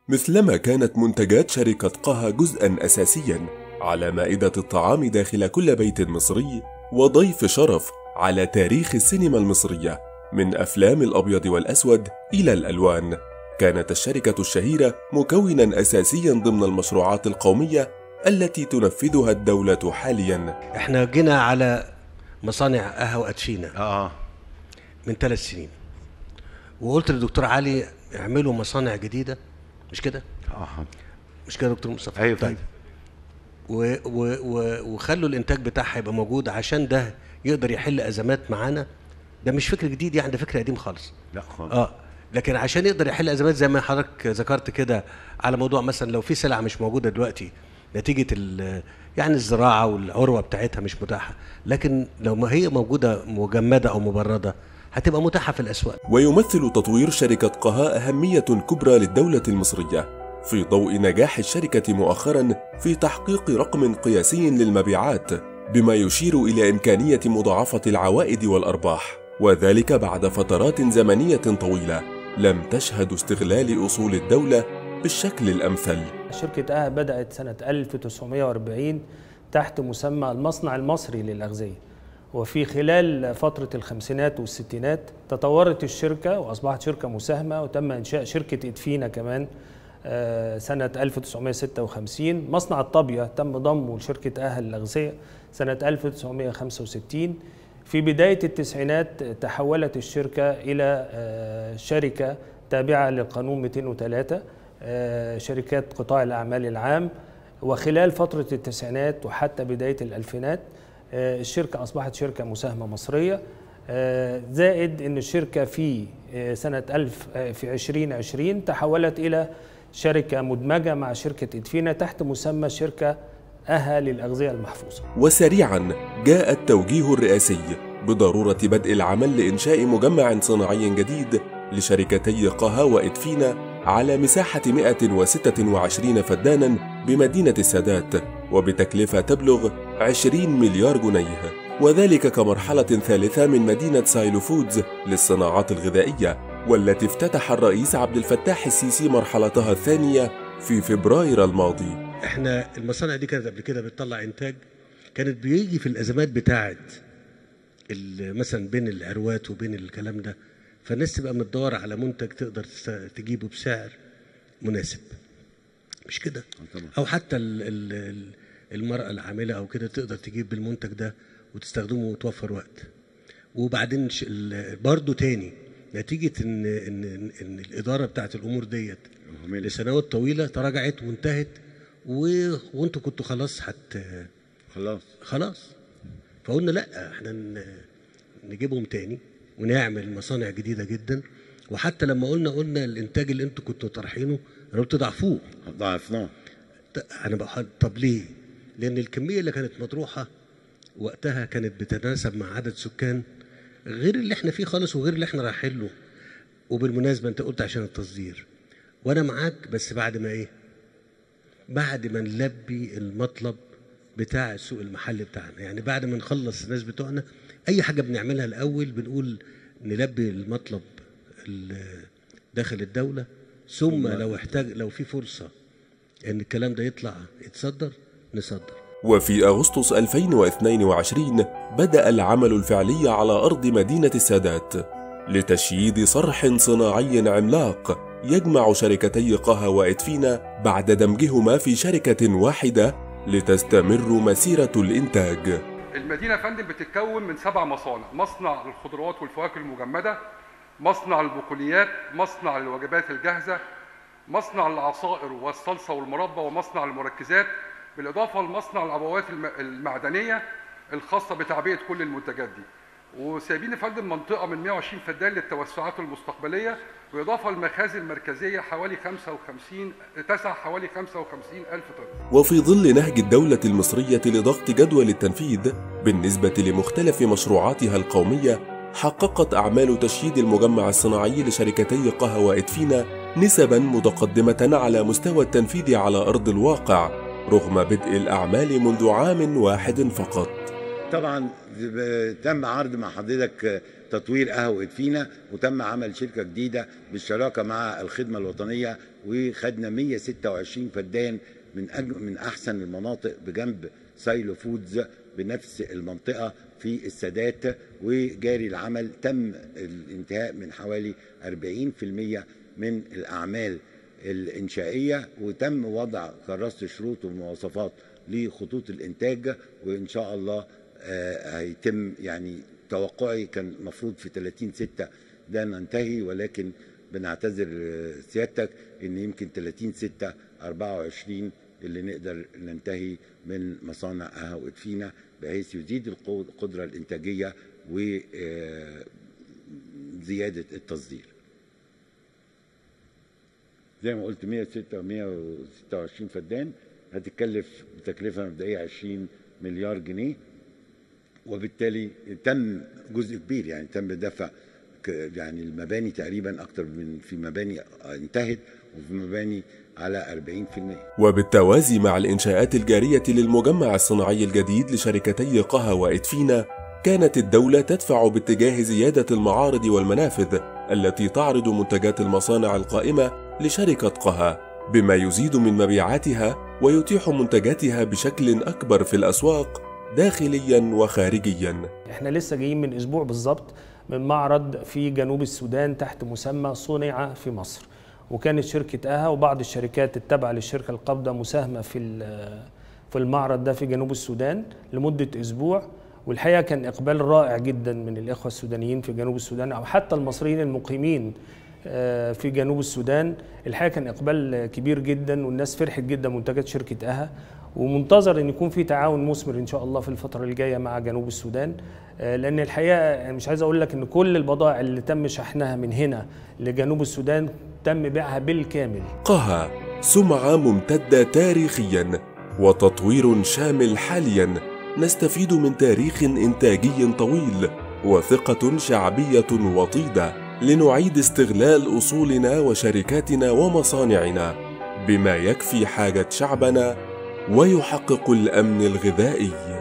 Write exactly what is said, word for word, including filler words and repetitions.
مثلما كانت منتجات شركة قها جزءا أساسيا على مائدة الطعام داخل كل بيت مصري وضيف شرف على تاريخ السينما المصرية، من أفلام الأبيض والأسود إلى الألوان. كانت الشركة الشهيرة مكونا أساسيا ضمن المشروعات القومية التي تنفذها الدولة حاليا. احنا جينا على مصانع قها وأدفينة اه من ثلاث سنين، وقلت للدكتور علي اعملوا مصانع جديدة، مش كده؟ اه مش كده يا دكتور مصطفى؟ ايوه طيب. و و و وخلوا الانتاج بتاعها يبقى موجود عشان ده يقدر يحل ازمات معانا. ده مش فكر جديد يعني، ده فكر قديم خالص. لا خالص. اه لكن عشان يقدر يحل ازمات زي ما حضرتك ذكرت كده، على موضوع مثلا لو في سلعه مش موجوده دلوقتي نتيجه يعني الزراعه والعروه بتاعتها مش متاحه، لكن لو ما هي موجوده مجمده او مبرده هتبقى متاحه في الاسواق. ويمثل تطوير شركة قها أهمية كبرى للدولة المصرية في ضوء نجاح الشركة مؤخرا في تحقيق رقم قياسي للمبيعات، بما يشير إلى إمكانية مضاعفة العوائد والأرباح، وذلك بعد فترات زمنية طويلة لم تشهد استغلال أصول الدولة بالشكل الأمثل. شركة قها بدأت سنة ألف وتسعمائة وأربعين تحت مسمى المصنع المصري للأغذية، وفي خلال فترة الخمسينات والستينات تطورت الشركة وأصبحت شركة مساهمة، وتم إنشاء شركة إدفينا كمان سنة ألف وتسعمائة وستة وخمسين. مصنع الطابية تم ضمه لشركة قها للأغذية سنة ألف وتسعمائة وخمسة وستين. في بداية التسعينات تحولت الشركة إلى شركة تابعة للقانون مئتين وثلاثة، شركات قطاع الأعمال العام. وخلال فترة التسعينات وحتى بداية الألفينات الشركة أصبحت شركة مساهمة مصرية، زائد أن الشركة في سنة ألف في ألفين وعشرين تحولت إلى شركة مدمجة مع شركة إدفينا تحت مسمى شركة قها للأغذية المحفوظة. وسريعا جاء التوجيه الرئاسي بضرورة بدء العمل لإنشاء مجمع صناعي جديد لشركتي قها وإدفينا على مساحة مئة وستة وعشرين فدانا بمدينة السادات، وبتكلفة تبلغ عشرين مليار جنيه، وذلك كمرحلة ثالثة من مدينة سايلو فودز للصناعات الغذائية، والتي افتتح الرئيس عبد الفتاح السيسي مرحلتها الثانية في فبراير الماضي. احنا المصانع دي كانت قبل كده بتطلع انتاج، كانت بيجي في الازمات بتاعه مثلا بين العروات وبين الكلام ده، فالناس تبقى متدور على منتج تقدر تجيبه بسعر مناسب، مش كده؟ او حتى المرأة العاملة او كده تقدر تجيب بالمنتج ده وتستخدمه وتوفر وقت. وبعدين برضو تاني نتيجة ان ان ان الادارة بتاعت الامور ديت لسنوات طويلة تراجعت وانتهت، و... وانتوا كنتوا خلاص حت خلاص خلاص فقلنا لا احنا نجيبهم تاني ونعمل مصانع جديدة جدا. وحتى لما قلنا قلنا الانتاج اللي انتوا كنتوا طرحينه لو تضعفوه ضعفناه. انا بقى طب ليه؟ لان الكمية اللي كانت مطروحة وقتها كانت بتتناسب مع عدد سكان غير اللي احنا فيه خالص وغير اللي احنا رايحين له. وبالمناسبة انت قلت عشان التصدير، وانا معاك، بس بعد ما ايه؟ بعد ما نلبي المطلب بتاع السوق المحلي بتاعنا، يعني بعد ما نخلص الناس بتوعنا اي حاجه بنعملها الاول بنقول نلبي المطلب داخل الدوله، ثم لو احتاج لو في فرصه ان الكلام ده يطلع يتصدر نصدر. وفي أغسطس ألفين واثنين وعشرين بدأ العمل الفعلي على أرض مدينة السادات لتشييد صرح صناعي عملاق يجمع شركتي قها وإدفينا بعد دمجهما في شركة واحدة لتستمر مسيرة الإنتاج. المدينة فندم بتتكون من سبع مصانع: مصنع الخضروات والفواكه المجمدة، مصنع البقوليات، مصنع الوجبات الجاهزة، مصنع العصائر والصلصة والمربى، ومصنع المركزات، بالإضافة لمصنع العبوات المعدنية الخاصة بتعبئة كل المنتجات دي. وسايبين يا فندم منطقة من مئة وعشرين فدان للتوسعات المستقبلية، بالإضافة للمخازن المركزية حوالي خمسة وخمسين تسع حوالي خمسة وخمسين ألف طن. وفي ظل نهج الدولة المصرية لضغط جدول التنفيذ بالنسبة لمختلف مشروعاتها القومية، حققت أعمال تشييد المجمع الصناعي لشركتي قها وإدفينا نسبا متقدمة على مستوى التنفيذ على أرض الواقع، رغم بدء الأعمال منذ عام واحد فقط. طبعا تم عرض مع حضرتك تطوير قها وإدفينا، وتم عمل شركة جديدة بالشراكة مع الخدمة الوطنية وخدنا مية وستة وعشرين فدان من أج... من احسن المناطق بجنب سايلو فودز بنفس المنطقه في السادات، وجاري العمل. تم الانتهاء من حوالي أربعين بالمئة من الاعمال الانشائيه، وتم وضع كراسه شروط ومواصفات لخطوط الانتاج، وان شاء الله هيتم. يعني توقعي كان المفروض في ثلاثين ستة ده ننتهي، ولكن بنعتذر سيادتك ان يمكن ثلاثين ستة أربعة وعشرين اللي نقدر ننتهي من مصانع اها وادفينا، بحيث يزيد القدره الانتاجيه وزياده التصدير. زي ما قلت مية وستة وعشرين فدان، هتتكلف بتكلفه مبدئيه عشرين مليار جنيه، وبالتالي تم جزء كبير، يعني تم دفع يعني المباني تقريبا اكتر من في مباني انتهت وفي مباني على أربعين بالمئة. وبالتوازي مع الإنشاءات الجارية للمجمع الصناعي الجديد لشركتي قها وإدفينا، كانت الدولة تدفع باتجاه زيادة المعارض والمنافذ التي تعرض منتجات المصانع القائمة لشركة قها، بما يزيد من مبيعاتها ويتيح منتجاتها بشكل أكبر في الأسواق داخليا وخارجيا. احنا لسه جايين من أسبوع بالظبط من معرض في جنوب السودان تحت مسمى صنع في مصر، وكانت شركة اها وبعض الشركات التابعة للشركة القابضة مساهمة في في المعرض ده في جنوب السودان لمدة أسبوع. والحقيقة كان إقبال رائع جدا من الإخوة السودانيين في جنوب السودان أو حتى المصريين المقيمين في جنوب السودان. الحقيقة كان إقبال كبير جدا، والناس فرحت جدا منتجات شركة اها، ومنتظر ان يكون في تعاون مثمر ان شاء الله في الفتره الجايه مع جنوب السودان، لان الحقيقه مش عايز اقول لك ان كل البضائع اللي تم شحنها من هنا لجنوب السودان تم بيعها بالكامل. قها سمعه ممتده تاريخيا وتطوير شامل حاليا، نستفيد من تاريخ انتاجي طويل وثقه شعبيه وطيده لنعيد استغلال اصولنا وشركاتنا ومصانعنا بما يكفي حاجه شعبنا ويحقق الأمن الغذائي.